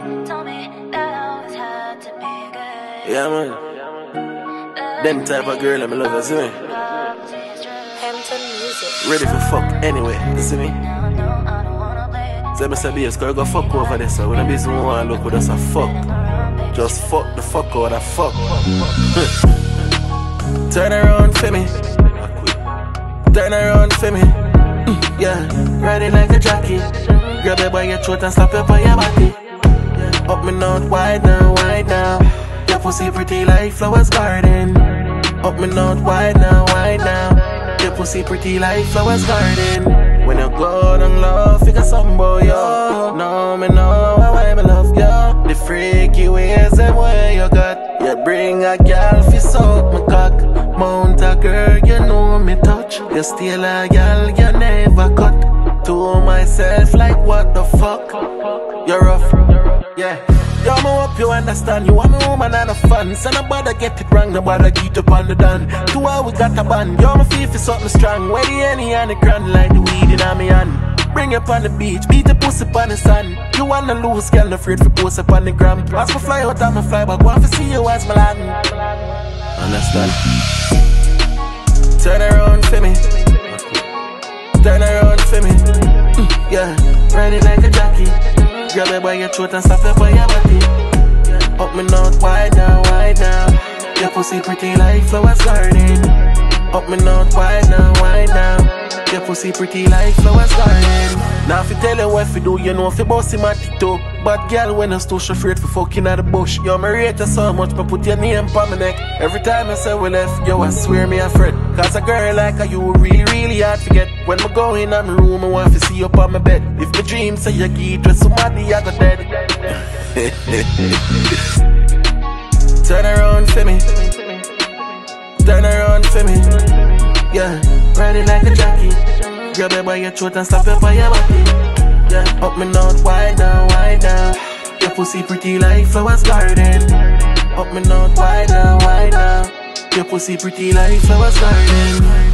Yeah, man. Them type of girl I'm love, you see me? Ready for fuck anyway, you see me? So I say, babe, go fuck over this. So when I be someone look with us a fuck, just fuck the fuck out of fuck. Turn around for me. Turn around for me. Yeah, riding like a jockey. Grab it by your throat and slap it by your body. Up me north, wide now, wide now. Your pussy pretty like flowers garden. Up me north, wide now, wide now. Your pussy pretty like flowers garden. When you go down low, figure something about you. No, me know why me love you. The freaky ways them way you got. You bring a girl fi suck my cock. Mount a girl, you know me touch. You steal a girl, you never cut. To myself like what the fuck. You're rough, yeah. Yo, me hope you understand. You want me woman and a fan. So nobody get it wrong, nobody get up on the done. To all we got a band. Yo, me feel for something strong. Where the any and the grand like the weed in me hand. Bring up on the beach, beat the pussy on the sun. You wanna lose, girl, no afraid for post up on the gram. As me fly out, I'm a fly back. Want to see you as my land. Understand? Turn around for me. Turn around for me. Yeah, riding like a jockey. Grab it by your throat and slap it by your body. Up me north, wide now, wide now. Your pussy pretty like flowers garden. Up me north, wide now, wide now. Your pussy pretty like flowers garden. Now if you tell you what you do, you know if you boss him at the top. But girl, when you're so afraid for fucking at the bush. Yo, me rate you so much, but put your name on my neck. Every time I say we left, yo, I swear me a friend. Cause a girl like you really, really hard to get. When me go in my room, I want to see you up on my bed. If my dream say you get dressed, somebody I got dead. Turn around for me. Turn around for me. Yeah, riding like a jockey. Grab it by your throat and slap it by your body. Yeah, up me north, wide now, wide now. Your pussy pretty like flowers garden. Up me north, wide now, wide now. Your pussy pretty like flowers garden.